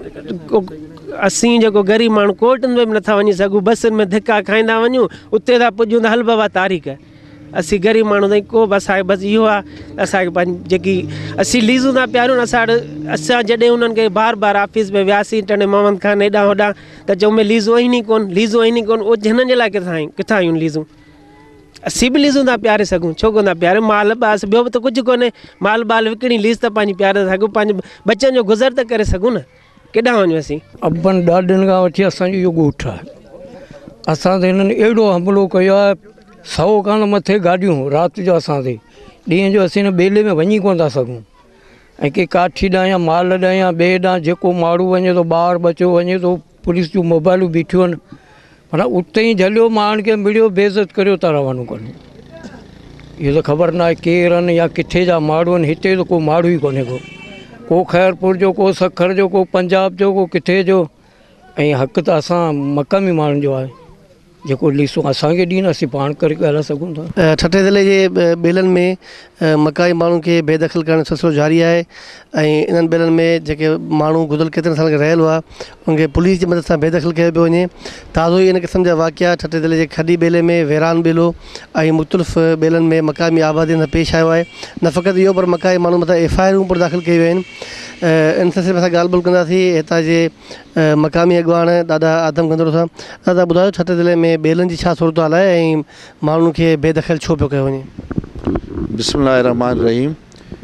असीं जेको ग़रीब माण्हू कोर्टुनि में बि नथा वञी सघूं, बसुनि में धिका खाईंदा वञूं, उते था पुॼूं त हल बाबा तारीख़। असीं ग़रीब माण्हू ताईं को बि असांखे बसि इहो आहे असांखे पंहिंजी जेकी असीं लीज़ूं था पियारियूं न असां जॾहिं उन्हनि खे बार ऑफिस में वियासीं टंडे मोहम्मद खान हेॾां होॾां त चऊं में लीज़ूं आहिनि ई कोन। उहो हिननि जे लाइ किथां आहियूं लीज़ूं? असीं बि लीज़ूं था पियारे सघूं, छो कोन था पियारियूं? माल बसि ॿियो बि त कुझु कोन्हे, माल बाल विकिणी लीज़ त पंहिंजी पियारे सघूं, पंहिंजे बचनि जो गुज़र त करे सघूं न। केॾांहुं वञूं असीं? अॿनि ॾाॾनि खां वठी असांजो इहो ॻोठु आहे। असां ते हिननि अहिड़ो हमिलो कयो आहे, 100 खां मथे गाॾियूं राति जो असां ते, ॾींहं जो असीं हिन ॿेले में वञी कोन था सघूं। ऐं के काठी ॾांहुं या माल ॾांहुं या ॿिए ॾांहुं जेको माण्हू वञे थो, ॿार बचो वञे थो, पुलिस जूं मोबाइलूं बीठियूं आहिनि। माना उते ई झलियो माण्हुनि खे मिड़ियो बेइज़त करियो था रवानो कनि। इहो त ख़बर न आहे केरु आहिनि या किथे जा माण्हू आहिनि। हिते त को माण्हू ई कोन्हे को खैरपुर जो, को सखर जो, को पंजाब जो, को किथे जो। ऐं हक़ त असां मक़ामी माण्हुनि जो आहे, जेको लीसूं असांखे ॾींहं असीं पाण करे ॻाल्हाए सघूं था। ठठे ज़िले जे ॿेलनि में मकाई माण्हुनि खे बेदख़ल करण जो सिलसिलो जारी आहे। ऐं इन्हनि ॿेलनि में जेके माण्हू गुज़िरियल केतिरनि सालनि खां रहियल हुआ उनखे पुलिस जी मदद सां बेदख़ल कयो पियो वञे। ताज़ो ई इन क़िस्म जा वाक़िया ठठे ज़िले जे खॾी ॿेले में, वैरान ॿेलो ऐं मुख़्तलिफ़ ॿेलनि में मक़ामी आबादियुनि सां पेश आयो आहे। न फ़क़ति इहो पर मकाई माण्हू मथां FIR पिणु दाख़िल कयूं आहिनि। इन सिलसिले में असां ॻाल्हि ॿोल कंदासीं हितां जे मक़ामी अॻुवाण ॾाढा आदम गंदड़ सां। दादा ॿुधायो ठठे ज़िले में ॿेलनि जी छा सूरत हाल आहे ऐं माण्हुनि खे बेदख़ल छो पियो कयो वञे? बिस्मिल्लाहिर्रहमानिर्रहीम।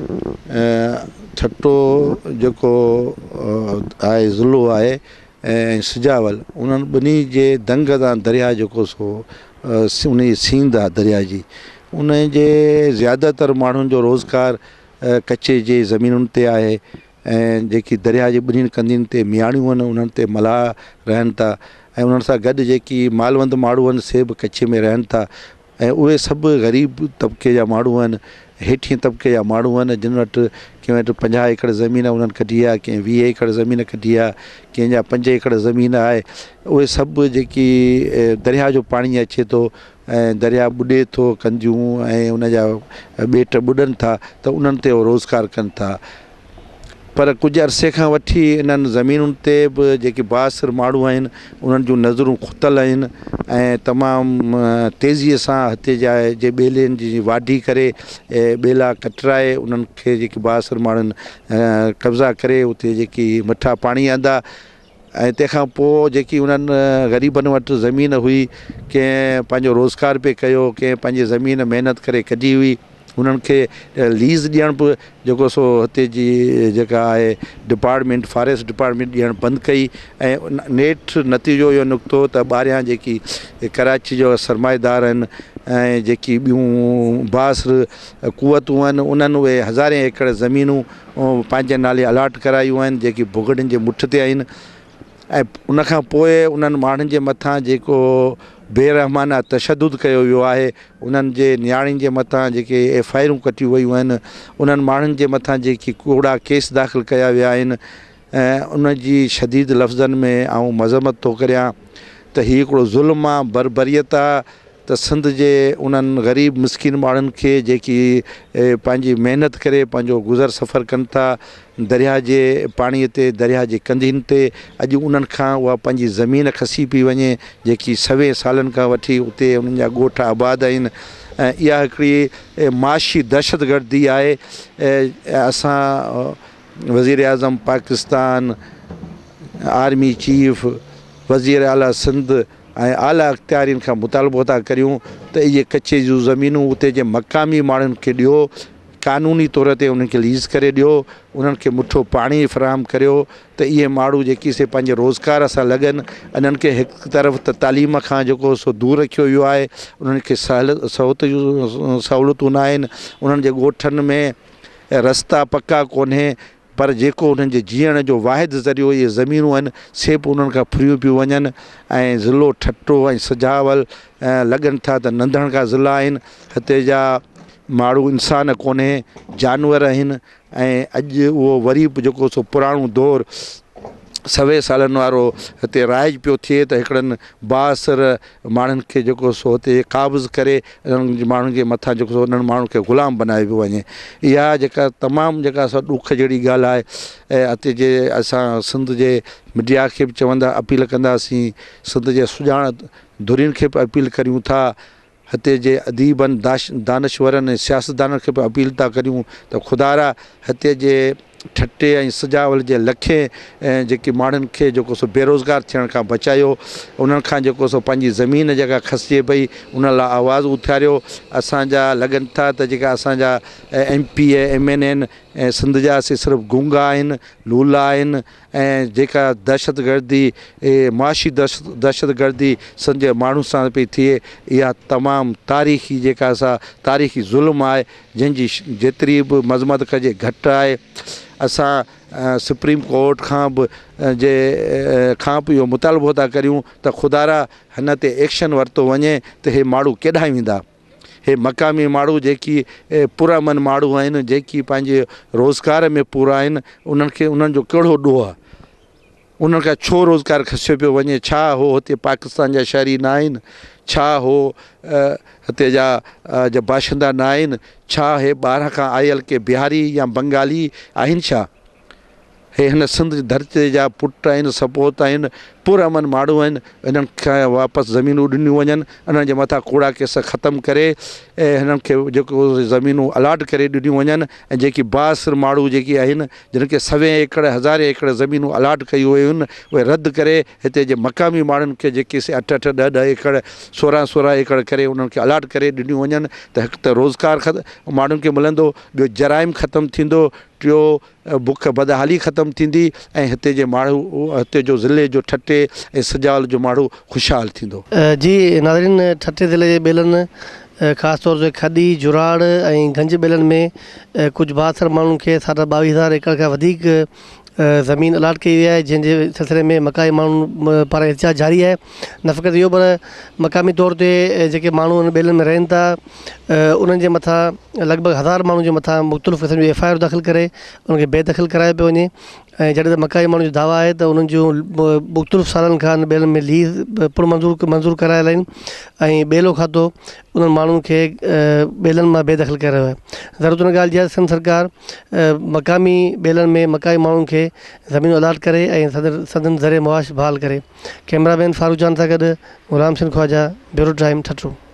ठट्टो जेको आहे ज़िलो आहे ऐं सिजावल, उन्हनि ॿिन्ही जे दंग सां दरिया जेको सो उन जी सींद आहे दरिया जी, उन जे ज़्यादातर माण्हुनि जो रोज़गार कचे जे ज़मीनुनि ते आहे। ऐं जेकी दरिया जी ॿिन्हिनि कंदियुनि ते मियाणियूं आहिनि उन्हनि ते मलाह रहनि था। ऐं उन्हनि सां गॾु जेकी मालवंद माण्हू आहिनि से बि कचे में रहनि था। ऐं उहे सभु ग़रीब तबिके जा माण्हू आहिनि, हेठिएं तबिके जा माण्हू आहिनि, जिन वटि कंहिं वटि 50 एकड़ ज़मीन उन्हनि कढी आहे, कंहिं 20 एकड़ ज़मीन कढी आहे, कंहिंजा 5 एकड़ ज़मीन आहे। उहे सभु जेकी दरिया जो पाणी अचे थो ऐं दरिया ॿुॾे थो कंदियूं ऐं उन जा ॿेट ॿुॾनि था त उन्हनि ते उहो रोज़गार कनि था। पर कुझु अरसे खां वठी इन्हनि ज़मीनुनि ते बि जेके बासिर माण्हू आहिनि उन्हनि जूं नज़रूं खुतल आहिनि ऐं तमामु तेज़ीअ सां हिते जा जे ॿेलनि जी वाढी करे ॿेला कटराए उन्हनि खे जेके बासिर माण्हुनि कब्ज़ा करे उते जेकी मठा पाणी आंदा। ऐं तंहिंखां पोइ जेकी उन्हनि ग़रीबनि वटि ज़मीन हुई, कंहिं पंहिंजो रोज़गार पे कयो, कंहिं पंहिंजी ज़मीन महिनत करे कढी हुई, उन्हनि खे लीज़ ॾियण बि जेको सो हिते जी जेका आहे डिपार्टमेंट फॉरेस्ट डिपार्टमेंट ॾियणु बंदि कई। ऐं नेठ नतीजो इहो निकितो त ॿाहिरियां जेकी कराची जो सरमाएदार आहिनि ऐं जेकी ॿियूं बासिर कुवतूं आहिनि उन्हनि उहे हज़ारे एकड़ ज़मीनूं पंहिंजे नाले अलाट करायूं आहिनि जेकी भुॻड़नि जे मुठ ते आहिनि। ऐं उनखां पोइ उन्हनि माण्हुनि जे मथां जेको बेरहमाना तशदुद कयो वियो आहे, उन्हनि जे नियाणियुनि जे मथां जेके एफआईआरूं कटियूं वयूं आहिनि, उन्हनि माण्हुनि जे मथां जेकी कूड़ा केस दाख़िल कया विया आहिनि, ऐं उनजी शदीद लफ़्ज़नि में आऊं मज़म्मत थो करियां त हीउ हिकिड़ो ज़ुल्म आहे, बरबरीयत आहे त सिंध जे उन्हनि ग़रीब मिसकिन माण्हुनि खे जेकी पंहिंजी महिनत करे पंहिंजो गुज़र सफ़र कनि था दरिया जे पाणीअ ते, दरिया जे कंदियुनि ते, अॼु उन्हनि खां उहा पंहिंजी ज़मीन खसी पई वञे जेकी 100 सालनि खां वठी उते उन्हनि जा ॻोठ आबाद आहिनि। ऐं इहा हिकिड़ी माशी दहशतगर्दी आहे। असां वज़ीर आज़म पाकिस्तान, आर्मी चीफ, वज़ीर आला सिंध ऐं आला अख़्तियारियुनि खां मुतालबो था करियूं त इहे कचे जूं ज़मीनूं उते जे मक़ामी माण्हुनि खे ॾियो, क़ानूनी तौर ते उन्हनि खे लीज़ करे ॾियो, उन्हनि खे मुठो पाणी फ़राहम करियो त इहे माण्हू जेकी से पंहिंजे रोज़गार सां लॻनि। इन्हनि खे हिकु तरफ़ त तालीम खां जेको सो दूरि रखियो वियो आहे, उन्हनि खे सहूलियतूं न आहिनि, उन्हनि जे ॻोठनि में रस्ता पका कोन्हे, पर जेको उन्हनि जे जीअण जो वाहिद ज़रियो इहे ज़मीनूं आहिनि से बि उन्हनि खां फुरियूं पियूं वञनि। ऐं ज़िलो ठट्टो ऐं सजावल लॻनि था त नंढण खां ज़िला आहिनि। हिते जा माण्हू इंसान कोन्हे, जानवर आहिनि। ऐं अॼु उहो वरी बि जेको सो पुराणो दौरु 100 सालनि वारो हिते राइज पियो थिए त हिकिड़नि बासर माण्हुनि खे जेको सो हिते क़ाबिज़ करे उन्हनि माण्हुनि जे मथां जेको सो उन्हनि माण्हुनि खे ग़ुलाम बनाए पियो वञे। इहा जेका तमामु जेका असां ॾुख जहिड़ी ॻाल्हि आहे। ऐं हिते जे असां सिंध जे मीडिया खे बि चवंदा अपील कंदासीं, सिंध जे सुञाण धुरियुनि खे बि अपील करियूं था, हिते जे अदीबनि दानिश्वरनि ऐं सियासतदाननि खे बि अपील था करियूं त ख़ुदारा हिते जे ठट्टे ऐं सजावल जे लखे जेके माण्हुनि खे जेको सो बेरोज़गार थियण खां बचायो, उन्हनि खां जेको सो पंहिंजी ज़मीन जेका खसिजे पई उन लाइ आवाज़ उथियारियो। असांजा लॻनि था त जेका असांजा MP MN ऐं सिंध जा सिर्फ़ु गूंगा आहिनि, लूला आहिनि। ऐं जेका दहशतगर्दी माशी दहशतगर्दी सिंध जे माण्हू सां पई थिए, इहा तमामु तारीख़ी जेका असां तारीख़ी ज़ुल्म आहे, जंहिंजी जेतिरी बि मज़म्मत कजे घटि आहे। असां सुप्रीम कोर्ट खां बि इहो मुतालबो था करियूं त ख़ुदारा हिन ते एक्शन वरितो वञे त हे माण्हू केॾांहुं वेंदा। हे मक़ामी माण्हू जेकी पुरअमन माण्हू आहिनि, जेकी पंहिंजे रोज़गार में पूरा आहिनि, उन्हनि खे उन्हनि जो कहिड़ो ॾोह आहे, उन्हनि खां छो रोज़गार खसियो पियो वञे? छा हो हिते पाकिस्तान जा शहरी न आहिनि? छा हो हिते जा बाशिंदा न आहिनि? छा हे ॿाहिरां खां आयल के बिहारी या बंगाली आहिनि? छा हे हिन सिंध धरती जा पुट आहिनि, सपूत आहिनि, पुरअमन माण्हू आहिनि। इन्हनि खे वापसि ज़मीनूं ॾिनियूं वञनि, इन्हनि जे मथां कूड़ा केस ख़तमु करे ऐं हिननि खे जेको ज़मीनूं अलाट करे ॾिनियूं वञनि। ऐं जेकी बासर माण्हू जेकी आहिनि, जिन खे 100 एकड़ 1000 एकड़ ज़मीनूं अलाट कयूं वयूं आहिनि, उहे रद्द करे हिते जे मक़ामी माण्हुनि खे जेके 8-8 10-10 एकड़ 16-16 एकड़ करे उन्हनि खे अलाट करे ॾिनियूं वञनि। त हिकु त रोज़गार माण्हुनि खे मिलंदो, ॿियो जराइम ख़तमु थींदो, टियों बुख बदहाली ख़तमु थींदी, ऐं हिते जे माण्हू हिते जो ज़िले जो ठट्टे ऐं सजावल जो माण्हू ख़ुशहाल थींदो। जी नाज़रीन, ठट्टे ज़िले जे ॿेलनि ख़ासि तौर ते खॾी, जुराड़ ऐं गंज ॿेलनि में कुझु बासर माण्हुनि खे 22,000 एकड़ खां वधीक ज़मीन अलाट कई वई आहे, जंहिंजे सिलसिले में मकामी माण्हुनि पारां एहतिजाज जारी आहे। न फ़क़ति इहो पर मक़ामी तौर ते जेके माण्हू उन ॿेलनि में रहनि था, उन्हनि जे मथां लॻभॻि 1000 माण्हुनि जे मथां मुख़्तलिफ़ क़िस्म जूं FIR दाख़िल करे उनखे बेदख़ल करायो पियो वञे। ऐं जॾहिं त मकामी माण्हुनि जो दावा आहे त उन्हनि जूं मुख़्तलिफ़ सालनि खां ॿेलनि में लीज़ मंज़ूर करायल आहिनि ऐं ॿेलो खातो उन्हनि माण्हुनि खे ॿेलनि मां बेदख़ल करे रहियो आहे। ज़रूरत हुन ॻाल्हि जी आहे सिंध सरकार मक़ामी ॿेलनि में मकामी माण्हुनि खे ज़मीनूं अलाट करे ऐं सदन ज़रिए मुआश बहाल करे। कैमरामैन फारूक जान सां गॾु ग़ुलाम सिंह ख्वाजा, ब्यूरो टाइम, ठट्टू।